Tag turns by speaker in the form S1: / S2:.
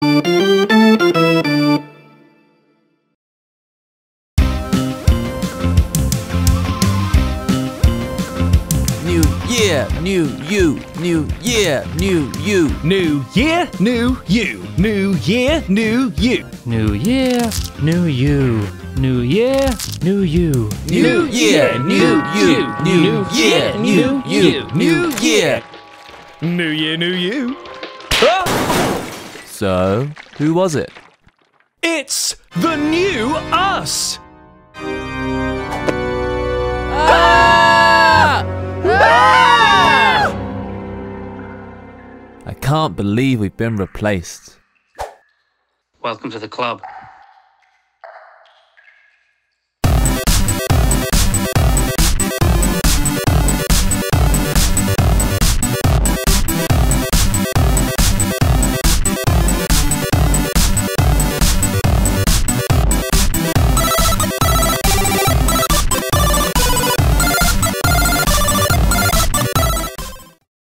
S1: New year, new you. New year, new you.
S2: New year, new you. New year, new you.
S3: New year, new you. New year, new you.
S1: New year, new you. New year, new you. New year.
S2: New year, new you.
S1: So, who was it?
S2: It's the new us.
S1: I can't believe we've been replaced.
S4: Welcome to the club.